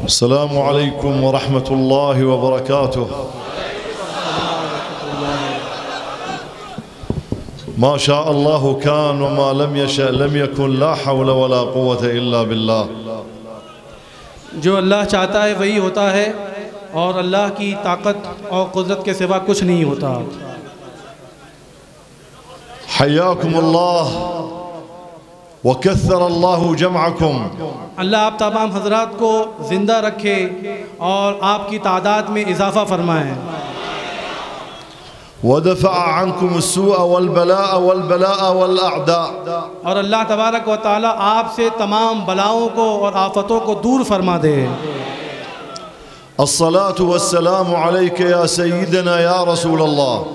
السلام عليكم ورحمة الله وبركاته. ما شاء الله كان وما لم يشأ لم يكن لا حول ولا قوة إلا بالله. جو اللہ چاہتا ہے وہی ہوتا ہے اور اللہ کی طاقت اور قدرت کے سوا کچھ نہیں ہوتا. حياكم الله وكثر الله جمعكم. اللہ آپ تمام حضرات کو زندہ رکھے اور آپ کی تعداد میں اضافہ فرمائے. ودفع عنكم السوء والبلاء والأعداء. اور اللہ تبارک و تعالی آپ سے تمام بلاؤں کو اور آفتوں کو دور فرما دے. الصلاة والسلام عليك يا سيدنا يا رسول الله.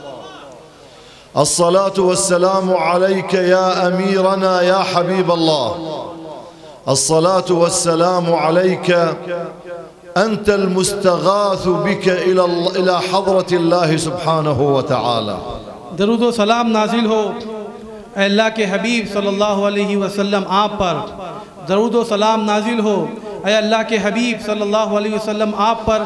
الصلاة والسلام عليك يا أميرنا يا حبيب الله. الصلاة والسلام عليك أنت المستغاث بك إلى حضرة الله سبحانه وتعالى. درود و سلام نازل ہو اے اللہ کے حبیب صلی اللہ علیہ وسلم آپ پر. درود و سلام نازل ہو اے اللہ کے حبیب صلی اللہ علیہ وسلم آپ پر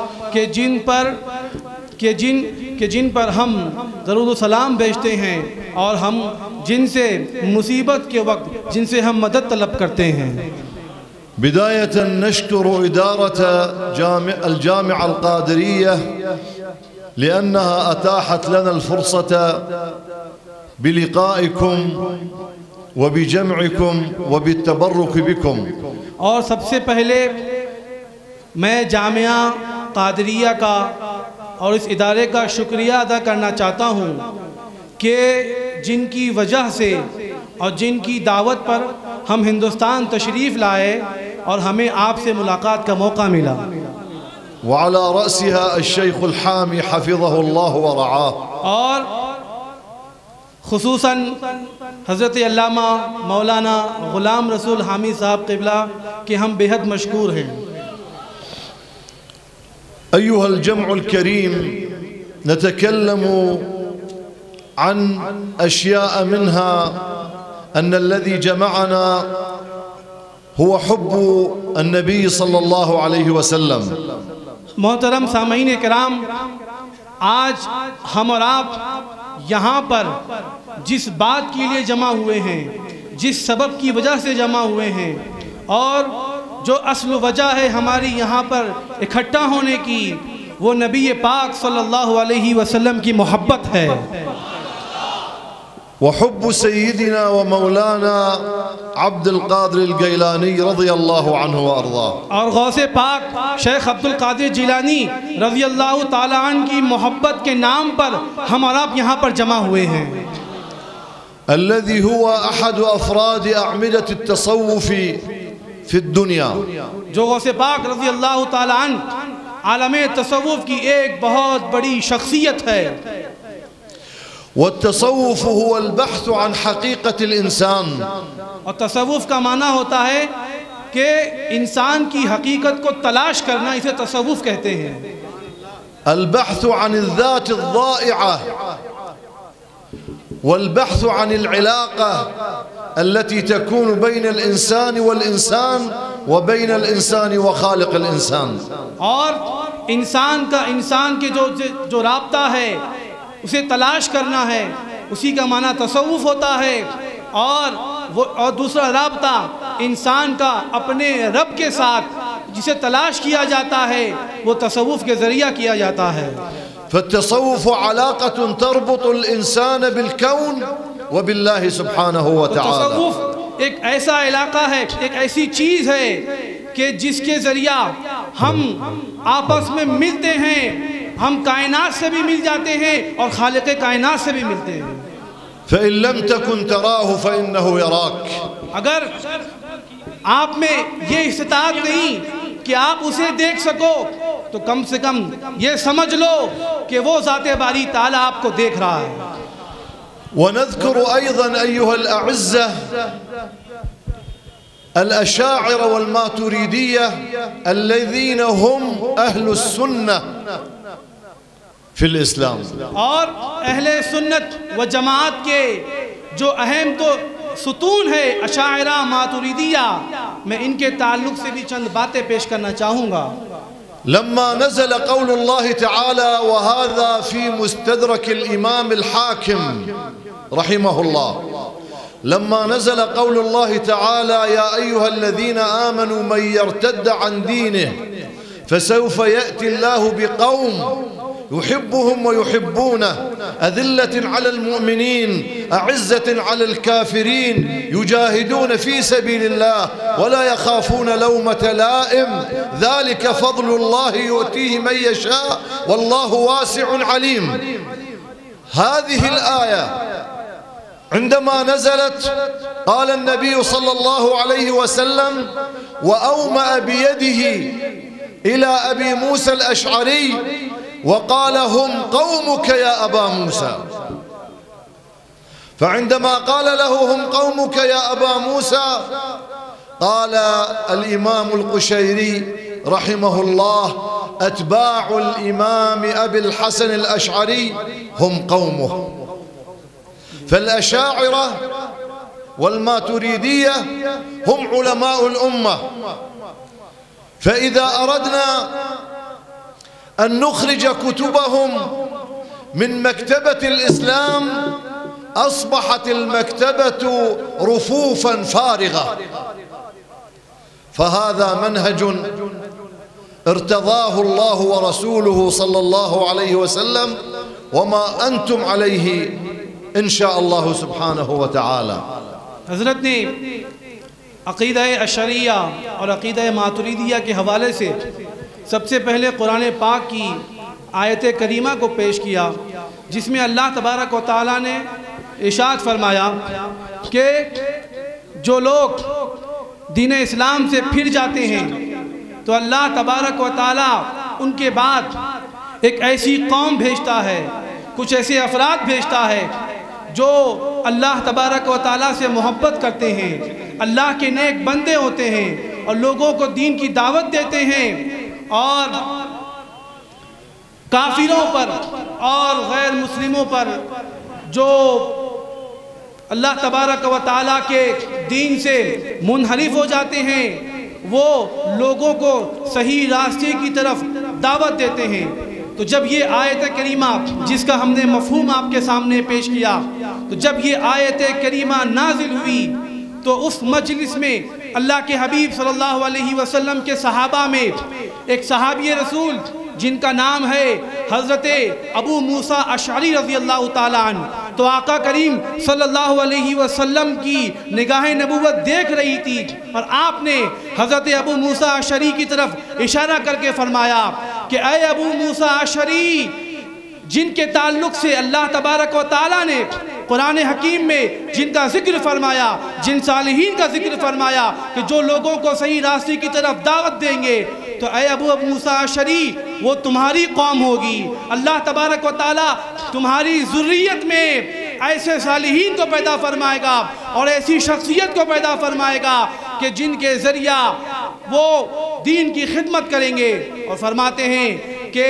کہ جن پر ہم درود و سلام بھیجتے ہیں اور ہم جن سے مصیبت کے وقت جن سے ہم مدد طلب کرتے ہیں. بداية نشكر إدارة الجامعة القادرية لأنها أتاحت لنا الفرصة بلقائكم وبجمعكم وبالتبرك بكم. اور سب سے پہلے میں جامعہ قادریہ کا اور اس ادارے کا شکریہ ادا کرنا چاہتا ہوں کہ جن کی وجہ سے اور جن کی دعوت پر ہم ہندوستان تشریف لائے اور ہمیں آپ سے ملاقات کا موقع ملا. وعلى رأسها الشيخ الحامي حفظه الله ورعاه. اور خصوصاً حضرت علامہ مولانا غلام رسول حامی صاحب قبلہ کہ ہم بہت مشکور ہیں. أيها الجمع الكريم، نتكلم عن أشياء منها أن الذي جمعنا هو حب النبي صلى الله عليه وسلم. محترم سامعین کرام، آج ہم اور آپ یہاں پر جس بات کے لیے جمع ہوئے ہیں، جس سبب کی وجہ سے جمع ہوئے ہیں اور جو اصل وجہ ہے ہماری یہاں پر اکٹھا ہونے کی، وہ نبی پاک صلی اللہ علیہ وسلم کی محبت ہے. وحب سيدنا ومولانا عبد القادر الجيلاني رضي الله عنه وأرضاه. اور غوث پاک شیخ عبد القادر جیلانی رضی اللہ تعالی عنہ کی محبت کے نام پر ہم اور آپ یہاں پر جمع ہوئے ہیں. الذي هو أحد أفراد أعمدة التصوف في الدنيا. جو غوث پاک رضی اللہ تعالی عنہ عالم تصوف کی ایک بہت بڑی شخصیت ہے. والتصوف هو البحث عن حقيقة الإنسان. اور تصوف کا معنی ہوتا ہے کہ انسان کی حقیقت کو تلاش کرنا، اسے تصوف کہتے ہیں. البحث عن الذات الضائعة والبحث عن العلاقة التي تكون بين الإنسان والإنسان وبين الإنسان وخالق الإنسان. اور انسان کے جو رابطہ ہے اسے تلاش کرنا ہے، اسی کا معنی تصوف ہوتا ہے. اور دوسرا رابطہ انسان کا اپنے رب کے ساتھ جسے تلاش کیا جاتا ہے وہ تصوف کے ذریعہ کیا جاتا ہے. فالتصوف علاقة تربط الإنسان بالكون وبالله سبحانه وتعالى. تصوف ایک ایسا علاقہ ہے، ایک ایسی چیز ہے کہ جس کے ذریعہ ہم آپس میں ملتے ہیں، ہم کائنات سے بھی مل جاتے ہیں اور خالق کائنات سے بھی ملتے ہیں. فإن لم تكن تراه فإنه يراك. اگر آپ میں یہ استطاعت نہیں کہ آپ اسے دیکھ سکو تو کم سے کم یہ سمجھ لو کہ وہ ذات باری تعالیٰ آپ کو دیکھ رہا ہے. ونذكر أيضا أيها الأعزة الأشاعرة والماتريدية الذين هم أهل السنة في الإسلام. اور اہل سنت و جماعت کے جو اہم تو ستون ہے اشاعرہ ماتریدیہ، میں ان کے تعلق سے بھی چند باتیں پیش کرنا چاہوں گا۔ لما نزل قول الله تعالى وهذا في مستدرك الإمام الحاكم رحمه الله، لما نزل قول الله تعالى يا أيها الذين آمنوا من يرتد عن دينه فسوف يأتي الله بقوم يحبهم ويحبونه أذلة على المؤمنين أعزة على الكافرين يجاهدون في سبيل الله ولا يخافون لومة لائم ذلك فضل الله يؤتيه من يشاء والله واسع عليم. هذه الآية عندما نزلت قال النبي صلى الله عليه وسلم وأومأ بيده إلى أبي موسى الأشعري وقال هم قومك يا أبا موسى. فعندما قال له هم قومك يا أبا موسى قال الإمام القشيري رحمه الله أتباع الإمام أبي الحسن الأشعري هم قومه. فالأشاعرة والماتريدية هم علماء الأمة. فإذا أردنا أن نخرج كتبهم من مكتبة الإسلام أصبحت المكتبة رفوفا فارغة. فهذا منهج ارتضاه الله ورسوله صلى الله عليه وسلم وما أنتم عليه إن شاء الله سبحانه وتعالى. حضرت نے عقیدہ اشعریہ اور عقیدہ ماتریدیہ کے حوالے سے سب سے پہلے قرآن پاک کی آیت کریمہ کو پیش کیا، جس میں اللہ تبارک و تعالیٰ نے ارشاد فرمایا کہ جو لوگ دین اسلام سے پھر جاتے ہیں تو اللہ تبارک و تعالیٰ ان کے بعد ایک ایسی قوم بھیجتا ہے، کچھ ایسے افراد بھیجتا ہے جو اللہ تبارک و تعالیٰ سے محبت کرتے ہیں، اللہ کے نیک بندے ہوتے ہیں اور لوگوں کو دین کی دعوت دیتے ہیں، اور کافروں پر اور غیر مسلموں پر جو اللہ تبارک و تعالیٰ کے دین سے منحرف ہو جاتے ہیں وہ لوگوں کو صحیح راستے کی طرف دعوت دیتے ہیں۔ تو جب یہ آیت کریمہ جس کا ہم نے مفہوم آپ کے سامنے پیش کیا، تو جب یہ آیت کریمہ نازل ہوئی تو اس مجلس میں اللہ کے حبیب صلی اللہ علیہ وسلم کے صحابہ میں ایک صحابی رسول جن کا نام ہے حضرت ابو موسیٰ اشعری رضی اللہ تعالیٰ عنہ، تو آقا کریم صلی اللہ علیہ وسلم کی نگاہ نبوت دیکھ رہی تھی اور آپ نے حضرت ابو موسیٰ اشعری کی طرف اشارہ کر کے فرمایا کہ اے ابو موسیٰ اشعری، جن کے تعلق سے اللہ تبارک و تعالیٰ نے قرآن حکیم میں جن کا ذکر فرمایا، جن صالحین کا ذکر فرمایا کہ جو لوگوں کو صحیح راستے کی طرف دعوت دیں گے، تو اے ابو موسیٰ اشعری وہ تمہاری قوم ہوگی۔ اللہ تبارک و تعالیٰ تمہاری ذریت میں ایسے صالحین کو پیدا فرمائے گا اور ایسی شخصیت کو پیدا فرمائے گا کہ جن کے ذریعہ وہ دین کی خدمت کریں گے۔ اور فرماتے ہیں کہ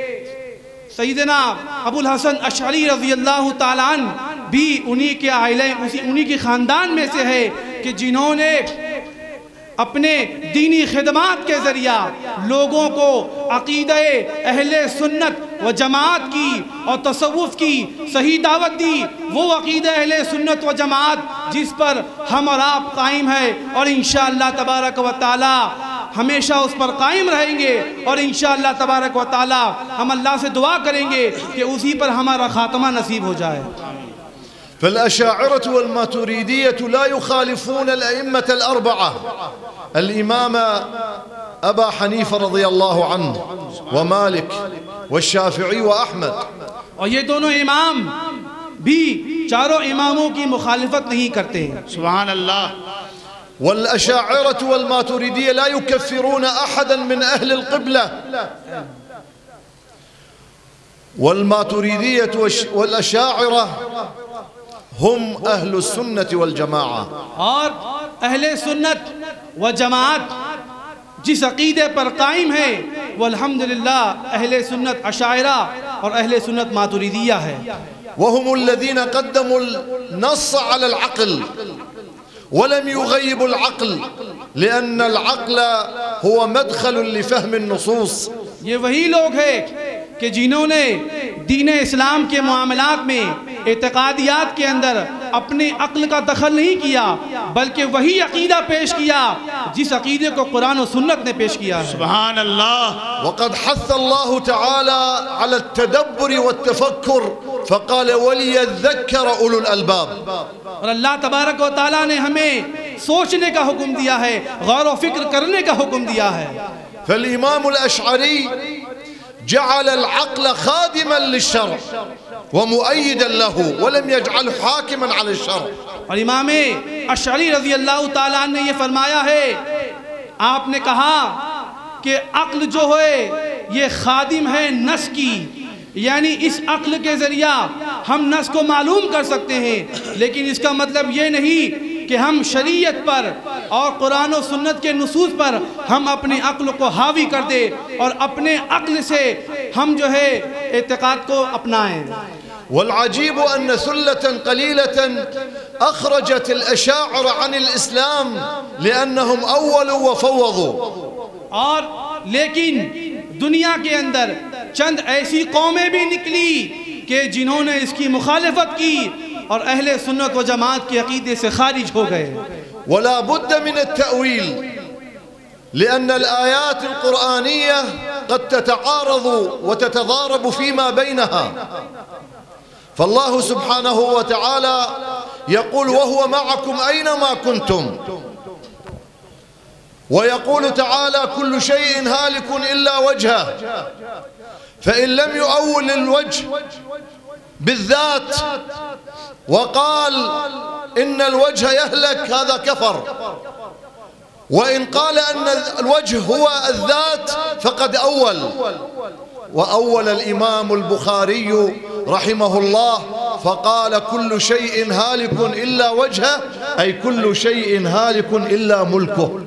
سیدنا ابو الحسن اشعری رضی اللہ تعالیٰ عنہ بھی انہی کے عائلے انہی کے خاندان میں سے ہے کہ جنہوں نے اپنے دینی خدمات کے ذریعہ لوگوں کو عقیدہ اہل سنت و جماعت کی اور تصوف کی صحیح دعوت دی، وہ عقیدہ اہل سنت و جماعت جس پر ہم اور آپ قائم ہیں، اور انشاءاللہ تبارک و تعالی ہمیشہ اس پر قائم رہیں گے، اور انشاءاللہ تبارک و تعالی ہم اللہ سے دعا کریں گے کہ اسی پر ہمارا خاتمہ نصیب ہو جائے۔ فالأشاعرة والماتريدية لا يخالفون الأئمة الأربعة، الإمام أبا حنيفة رضي الله عنه ومالك والشافعي وأحمد، اور یہ دونوں امام بھی چاروں اماموں کی مخالفت نہیں کرتے ہیں۔ سبحان اللہ۔ والأشاعرة والماتريدية لا يكفرون أحدا من أهل القبلة، والماتريدية والأشاعرة ہم اہل السنت والجماعہ، اور اہل سنت و جماعت جس عقیدے پر قائم ہے وہ الحمدللہ اہل سنت اشاعرہ اور اہل سنت ماتریدیہ ہے۔ وهم الذين قدموا النص على العقل ولم يغيبوا العقل لأن العقل هو مدخل لفهم النصوص. یہ وہی لوگ ہیں کہ جنہوں نے دین اسلام کے معاملات میں اعتقادیات کے اندر اپنے عقل کا دخل نہیں کیا بلکہ وہی عقیدہ پیش کیا جس عقیدے کو قرآن و سنت نے پیش کیا ہے. سبحان اللہ. وقد حث الله تعالى على التدبر والتفكر فقال وليذكر أولو الألباب. اور اللہ تبارک و تعالیٰ نے ہمیں سوچنے کا حکم دیا ہے، غور و فکر کرنے کا حکم دیا ہے. فالإمام الأشعري جعل العقل خادما للشرع ومؤيدا له ولم يجعله حاكما على الشرع. اور امام اشعری رضی اللہ تعالیٰ عنہ نے یہ فرمایا ہے، آپ نے کہا کہ عقل جو ہے یہ خادم ہے نص کی، یعنی اس عقل کے ذریعہ ہم نص کو معلوم کر سکتے ہیں، لیکن اس کا مطلب یہ نہیں کہ ہم شریعت پر اور قرآن و سنت کے نصوص پر ہم اپنے عقل کو حاوی کر دے اور اپنے عقل سے ہم جو ہے اعتقاد کو اپنائیں. والعجيب أن ثلة قليلة أخرجت الأشاعرة عن الإسلام لأنهم أولوا وفوضوا. اور لیکن دنیا کے اندر چند ایسی قومیں بھی نکلی کہ جنہوں نے اس کی مخالفت کی اور اہل سنت و جماعت کے عقیدے سے خارج ہو گئے. ولا بد من التأويل لأن الآيات القرآنية قد تتعارض وتتضارب فيما بينها. فالله سبحانه وتعالى يقول وهو معكم أينما كنتم، ويقول تعالى كل شيء هالك إلا وجهه. فإن لم يؤول الوجه بالذات وقال إن الوجه يهلك هذا كفر، وإن قال أن الوجه هو الذات فقد أول. وأول الإمام البخاري رحمه الله فقال كل شيء هالك إلا وجهه، أي كل شيء هالك إلا ملكه.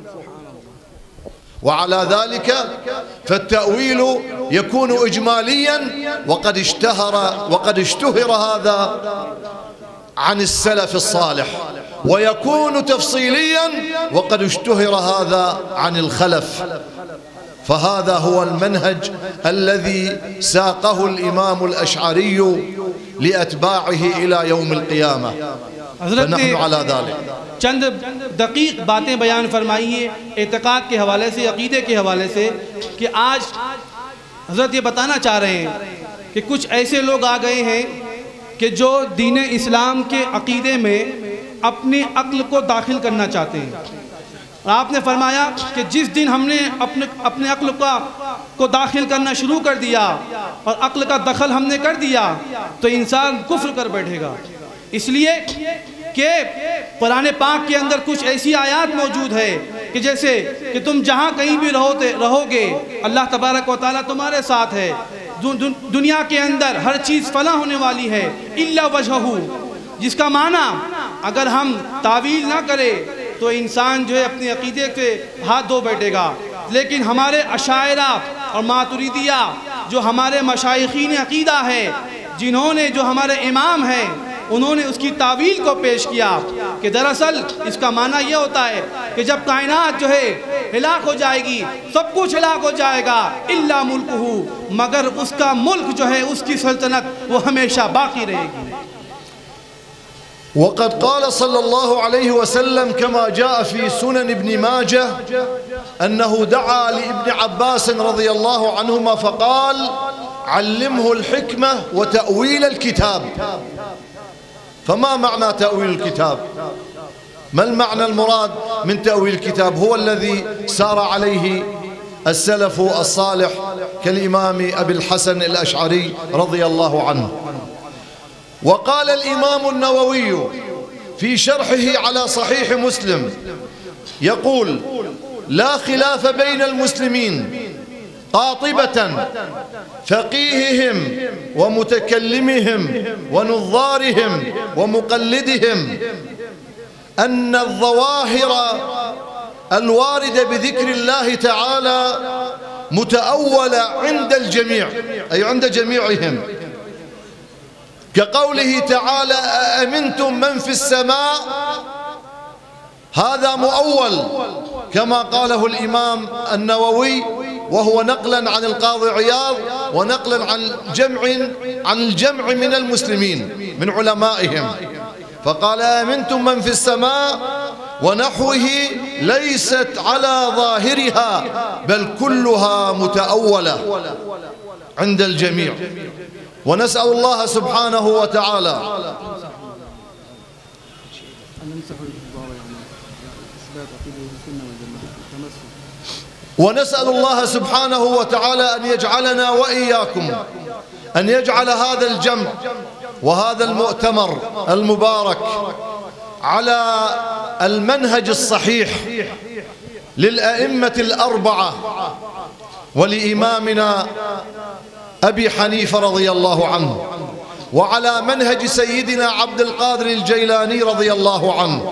وعلى ذلك فالتأويل يكون إجماليا وقد اشتهر هذا عن السلف الصالح، ويكون تفصيليا وقد اشتهر هذا عن الخلف. فهذا هو المنهج الذي ساقه الإمام الأشعري لأتباعه إلى يوم القيامة، فنحن على ذلك. چند دقیق باتیں بیان فرمائیے اعتقاد کے حوالے سے، عقیدے کے حوالے سے، کہ آج حضرت یہ بتانا چاہ رہے ہیں کہ کچھ ایسے لوگ آ گئے ہیں کہ جو دین اسلام کے عقیدے میں اپنی عقل کو داخل کرنا چاہتے ہیں. آپ نے فرمایا کہ جس دن ہم نے اپنے عقل کو داخل کرنا شروع کر دیا اور عقل کا دخل ہم نے کر دیا تو انسان کفر کر بیٹھے گا. اس لیے کہ قرآن پاک کے اندر کچھ ایسی آیات موجود ہے کہ جیسے کہ تم جہاں کہیں بھی رہو گے اللہ تبارک و تعالیٰ تمہارے ساتھ ہے. دنیا کے اندر ہر چیز فنا ہونے والی ہے الا وجہہ، جس کا معنی اگر ہم تعویل نہ کرے تو انسان جو ہے اپنے عقیدے سے ہاتھ دھو بیٹھے گا. لیکن ہمارے اشاعرہ اور ماتریدیہ جو ہمارے مشائخین عقیدہ ہے، جنہوں نے جو ہمارے امام ہیں، انہوں نے اس کی تعویل کو پیش کیا کہ دراصل اس کا معنی یہ ہوتا ہے کہ جب کائنات جو ہے ہلاک ہو جائے گی، سب کچھ ہلاک ہو جائے گا الا ملکہ، مگر اس کا ملک جو ہے، اس کی سلطنت وہ ہمیشہ باقی رہے گی. وقد قال صلى الله عليه وسلم كما جاء في سنن ابن ماجه أنه دعا لابن عباس رضي الله عنهما فقال علمه الحكمة وتأويل الكتاب. فما معنى تأويل الكتاب؟ ما المعنى المراد من تأويل الكتاب؟ هو الذي سار عليه السلف الصالح كالإمام أبي الحسن الأشعري رضي الله عنه. وقال الإمام النووي في شرحه على صحيح مسلم يقول لا خلاف بين المسلمين قاطبة فقيههم ومتكلمهم ونظارهم ومقلدهم أن الظواهر الواردة بذكر الله تعالى متأولة عند الجميع، أي عند جميعهم، كقوله تعالى أأمنتم من في السماء. هذا مؤول كما قاله الإمام النووي، وهو نقلا عن القاضي عياض ونقلا عن الجمع من المسلمين من علمائهم، فقال آمنتم من في السماء ونحوه ليست على ظاهرها بل كلها متأولة عند الجميع. ونسأل الله سبحانه وتعالى أن يجعلنا وإياكم، أن يجعل هذا الجمع وهذا المؤتمر المبارك على المنهج الصحيح للأئمة الأربعة ولإمامنا أبي حنيفة رضي الله عنه، وعلى منهج سيدنا عبد القادر الجيلاني رضي الله عنه،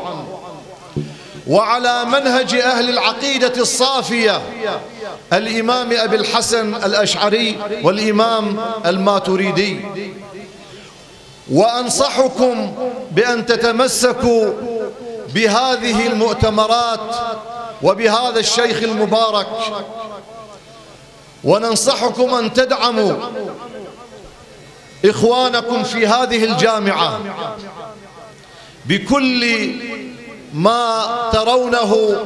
وعلى منهج أهل العقيدة الصافية الإمام أبي الحسن الأشعري والإمام الماتريدي. وأنصحكم بأن تتمسكوا بهذه المؤتمرات وبهذا الشيخ المبارك، وننصحكم أن تدعموا إخوانكم في هذه الجامعة بكل ما ترونه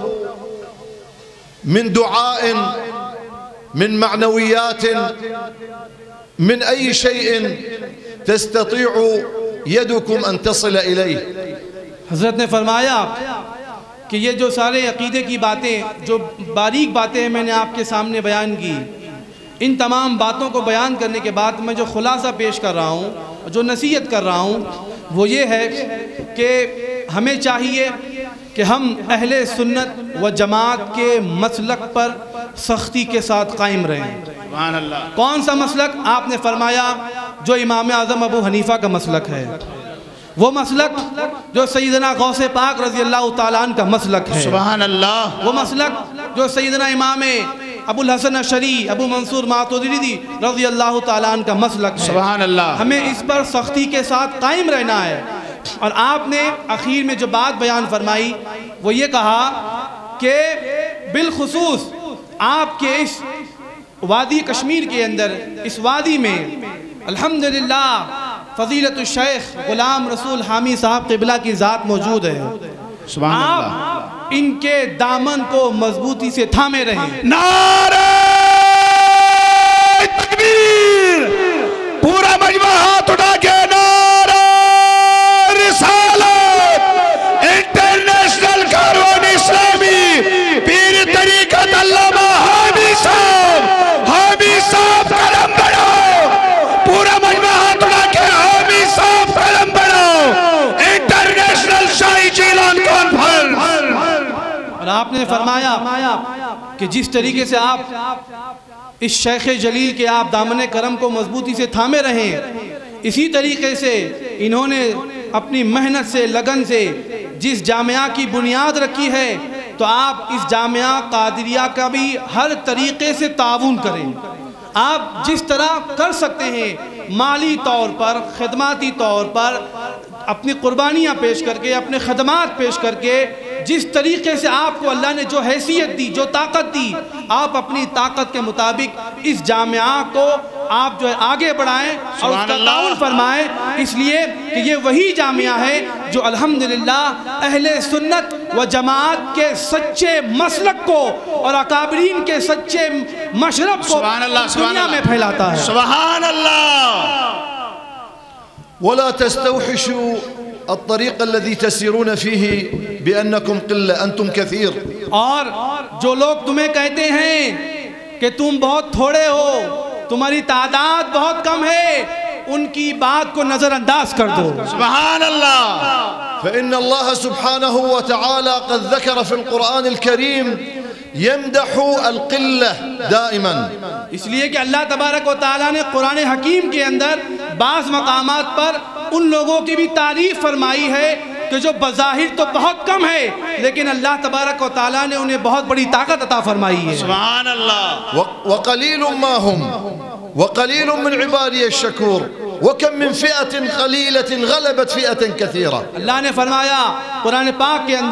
من دعاء، من معنويات، من أي شيء تستطيع يدكم أن تصل إليه. حضرت نے فرمایا کہ یہ جو سارے عقیدے کی باتیں، جو باریک باتیں میں نے آپ کے سامنے بیان کی، ان تمام باتوں کو بیان کرنے کے بعد میں جو خلاصہ پیش کر رہا ہوں، جو نصیحت کر رہا ہوں، وہ یہ ہے کہ ہمیں چاہیے کہ ہم اہل سنت و جماعت کے مسلک پر سختی کے ساتھ قائم رہیں۔ سبحان اللہ۔ کون سا مسلک؟ آپ نے فرمایا جو امام اعظم ابو حنیفہ کا مسلک ہے، وہ مسلک جو سیدنا غوث پاک رضی اللہ تعالیٰ عنہ کا مسلک ہے، سبحان اللہ۔ وہ مسلک جو سیدنا امام ابو الحسن الشری ابو منصور ماتریدی رضی اللہ تعالیٰ عنہ کا مسلک ہے، سبحان اللہ۔ ہمیں اس پر سختی کے ساتھ قائم رہنا ہے۔ اور آپ نے اخیر میں جو بات بیان فرمائی وہ یہ کہا کہ بالخصوص آپ کے اس وادی کشمیر کے اندر، اس وادی میں الحمدللہ فضیلت الشیخ غلام رسول حامی صاحب قبلہ کی ذات موجود ہے۔ سبحان اللہ۔ آپ ان کے دامن کو مضبوطی سے تھامے رہیں۔ نعرہ تکبیر! پورا مجمع ہاتھ اٹھا کے نعرہ رسالت! انٹرنیشنل کاروان اسلامی پیر طریقت علامہ حامی صاحب قلم بڑھاؤ! پورا مجمع ہاتھ اٹھا کے حامی صاحب قلم بڑھاؤ! انٹرنیشنل شاہی جیلان کانفرنس! اور آپ نے فرمایا کہ جس طریقے سے آپ اس شیخ جلیل کے آپ دامن کرم کو مضبوطی سے تھامے رہیں، اسی طریقے سے انہوں نے اپنی محنت سے، لگن سے جس جامعہ کی بنیاد رکھی ہے، تو آپ اس جامعہ قادریہ کا بھی ہر طریقے سے تعاون کریں۔ آپ جس طرح کر سکتے ہیں مالی طور پر، خدماتی طور پر، اپنی قربانیاں پیش کر کے، اپنے خدمات پیش کر کے، جس طریقے سے آپ کو اللہ نے جو حیثیت دی، جو طاقت دی، آپ اپنی طاقت کے مطابق اس جامعہ کو آپ جو ہے آگے بڑھائیں اور اس کا تعاون فرمائیں، اس لیے کہ یہ وہی جامعہ ہے جو الحمدللہ اہل سنت و جماعت کے سچے مسلک کو اور اکابرین کے سچے مشرب کو دنیا میں پھیلاتا ہے۔ سبحان اللہ۔ ولا تستوحشوا الطريق الذي تسيرون فيه بأنكم قلة أنتم كثير۔ اور جو لوگ تمہیں کہتے ہیں کہ تم بہت تھوڑے ہو، تمہاری تعداد بہت کم ہے، ان کی بات کو نظر انداز کر دو۔ سبحان اللہ۔ فإن الله سبحانه وتعالى قد ذكر في القرآن الكريم يمدح القلة دائما، اس لیے کہ اللہ تبارک و تعالیٰ نے قرآن حکیم کے اندر بعض مقامات پر ان لوگوں کی بھی تعریف فرمائی ہے کہ جو بظاہر تو بہت کم ہے لیکن اللہ تبارک و تعالیٰ نے انہیں بہت بڑی طاقت عطا فرمائی ہے۔ سبحان اللہ۔ وقلیل ما ہم وقلیل من عبادی الشکور وکم من فئة قلیلة غلبت فئة کثیرہ۔ اللہ نے فرمایا قرآن پاک کے اندر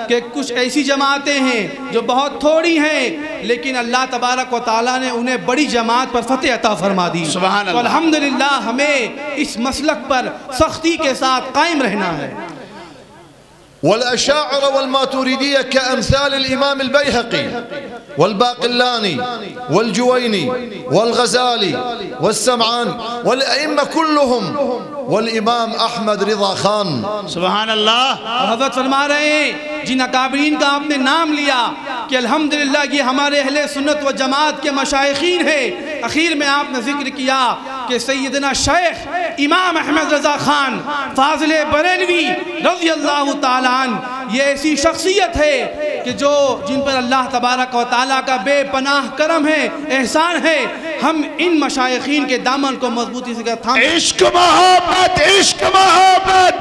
कि कुछ ऐसी जमातें हैं जो बहुत थोड़ी हैं लेकिन अल्लाह तबारक व तआला ने उन्हें बड़ी जमात पर फतेह अता फरमा दी। तो अल्हम्दुलिल्लाह हमें इस मसलक पर सख्ती के साथ कायम रहना है। والأشاعرة والماتريدية كأمثال الإمام البيهقي والباقلاني والجويني والغزالي والسمعاني والأئمة كلهم والإمام أحمद रज़ा खान। सुभान अल्लाह। हज़रत फरमा रहे हैं जिन अकाबरीन का आपने नाम लिया कि अल्हम्दुलिल्लाह ये हमारे अहले सुन्नत व जमात के मशाइखीन हैं। आखिर में आपने जिक्र किया कि सैयदना शेख इमाम अहमद रज़ा खान फाज़िल बरेलवी रज़ी अल्लाह ताला अन्हु ये ऐसी शख्सियत है कि जो जिन पर अल्लाह तबारक व तआला का बेपनाह करम है, एहसान है। हम इन मशाइखीन के दामन को मजबूती से थाम। इश्क मोहब्बत, इश्क मोहब्बत,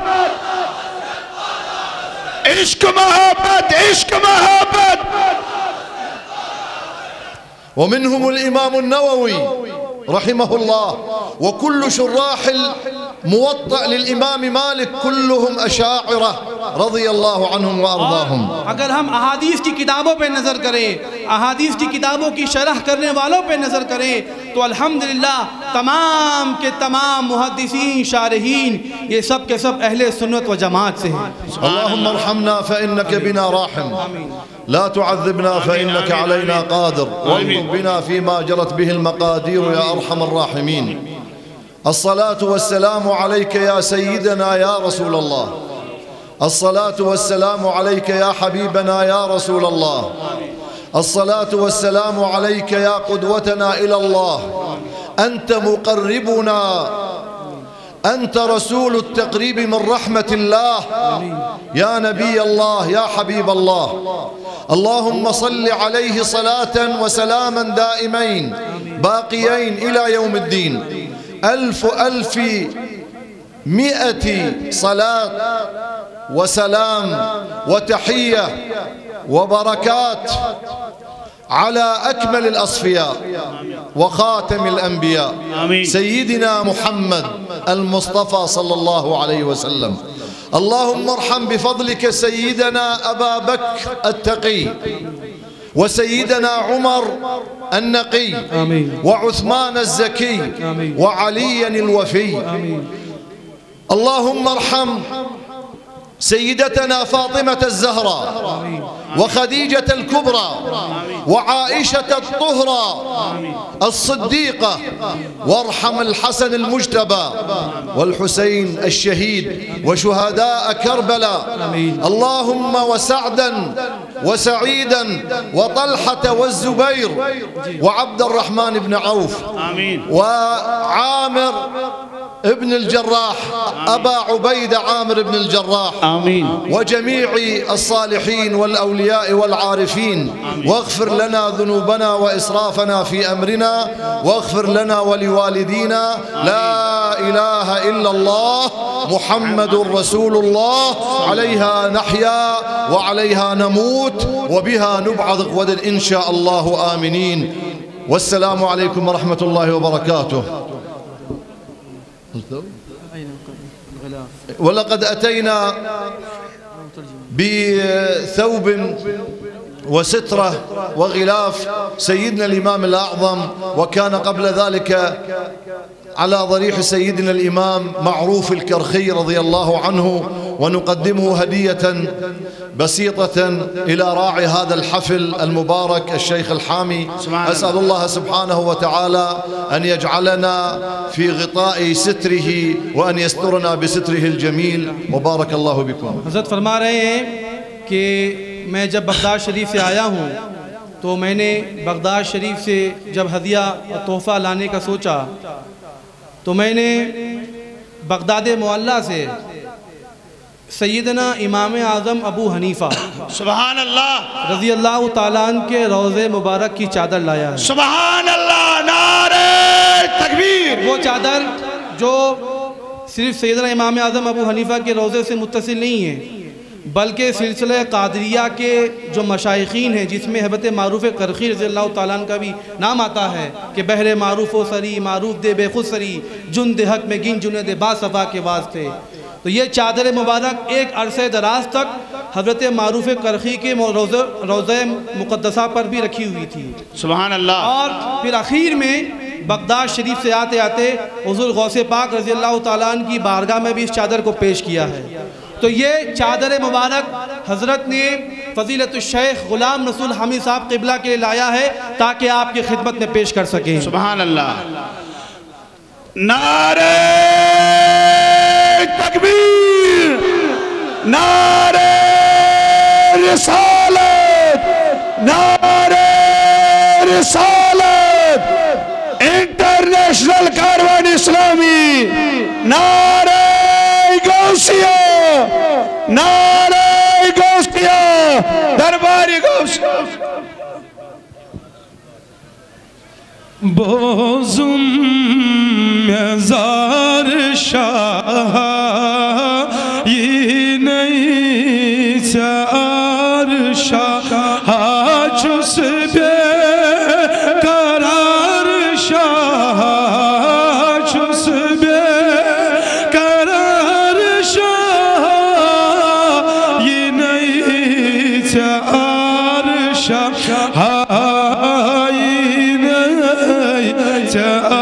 इश्क मोहब्बत, इश्क मोहब्बत। ومنهم الإمام النووي رحمه الله وكل شراح الموطأ للإمام مالك كلهم أشاعرة رضي الله عنهم وأرضاهم। अगर हम अहादीस की किताबों पे नज़र करें, अहादीस की किताबों की शरह करने वालों पे नज़र करें तो अल्हम्दुलिल्लाह तमाम के तमाम मुहद्दिसीन शारहीन ये सब के सब अहले सुन्नत व जमात से हैं। اللهم ارحمنا فإنك بنا راحم لا تعذبنا فإنك علينا قادر وانظر بنا فيما جرت به المقادير يا أرحم الراحمين. الصلاة والسلام عليك يا سيدنا يا رسول الله، الصلاة والسلام عليك يا حبيبنا يا رسول الله، الصلاة والسلام عليك يا قدوتنا إلى الله، أنت مقربنا، أنت رسول التقريب من رحمة الله يا نبي الله يا حبيب الله. اللهم صل عليه صلاة وسلاما دائمين باقيين إلى يوم الدين. ألف ألف مئة صلاة وسلام وتحية وبركات على أكمل الأصفياء وخاتم الأنبياء سيدنا محمد المصطفى صلى الله عليه وسلم. اللهم ارحم بفضلك سيدنا أبا بكر التقي وسيدنا عمر النقي وعثمان الزكي وعليا الوفي. اللهم ارحم سيدتنا فاطمة الزهراء وخديجة الكبرى وعائشة الطهرى الصديقة، وارحم الحسن المجتبى والحسين الشهيد وشهداء كربلاء. اللهم وسعدا وسعيدا وطلحة والزبير وعبد الرحمن بن عوف وعامر ابن الجراح أبا عبيدة عامر بن الجراح وجميع الصالحين والأولياء والعارفين. واغفر لنا ذنوبنا وإسرافنا في أمرنا واغفر لنا ولوالدينا. لا إله إلا الله محمد رسول الله، عليها نحيا وعليها نموت وبها نبعث غدا إن شاء الله آمنين. والسلام عليكم ورحمة الله وبركاته. ولقد أتينا بثوب وسترة وغلاف سيدنا الإمام الأعظم، وكان قبل ذلك على ضريح سيدنا الإمام معروف الكرخي رضي الله عنه، ونقدمه هدية بسيطة إلى راعي هذا الحفل المبارك الشيخ الحامي. أسأل الله سبحانه وتعالى أن يجعلنا في غطاء ستره وأن يسترنا بستره الجميل، وبارك الله بكم. हज़रत फरमा रहे हैं कि मैं जब बगदाद शरीफ से आया हूँ तो मैंने बगदाद शरीफ से जब हदिया और तोहफ़ा लाने का सोचा तो मैंने बगदाद मुअल्ला से सैयदना इमाम आज़म अबू हनीफ़ा सुभान अल्लाह रज़ी अल्लाह ताला अन्हु के रोज़े मुबारक की चादर लाया है। सुभान अल्लाह, नारे तकबीर। वो चादर जो सिर्फ सैयदना इमाम आज़म अबू हनीफ़ा के रोज़े से मुत्तसिल नहीं है बल्कि सिलसिला कादरिया के जो मशाइखीन हैं जिसमें हज़रत मारूफ़ करखी रज़ी अल्लाह ताला अन्हु का भी नाम आता है कि बहरे मारूफ़ व सरी मारूफ़ दे बेखुद सरी जुन दे हक में गिन जुने दे बासफ़ा के वास्ते। तो ये चादर मुबारक एक अरसे दराज तक حضرت معروف کرخی کے روضہ مقدسہ پر بھی رکھی ہوئی تھی. سبحان اللہ. اور پھر اخیر میں بغداد شریف سے آتے آتے حضور غوث پاک رضی اللہ تعالیٰ عنہ کی بارگاہ میں بھی اس چادر کو پیش کیا ہے. تو یہ چادر مبارک حضرت نے فضیلت الشیخ غلام رسول حمید صاحب قبلہ کے لیے لایا ہے تاکہ آپ کی خدمت میں پیش کر سکیں. سبحان اللہ. نعرہ تکبیر، نعرہ رسالت، نعرہ رسالت، انٹرنیشنل کاروان اسلامی، نعرہ غوثیہ، نعرہ غوثیہ، درباری غوثیہ. بوزم مزار شاہ یہ نہیں چار شاہ چس بے قرار شاہ چس بے قرار شاہ یہ نہیں چار شاہ چار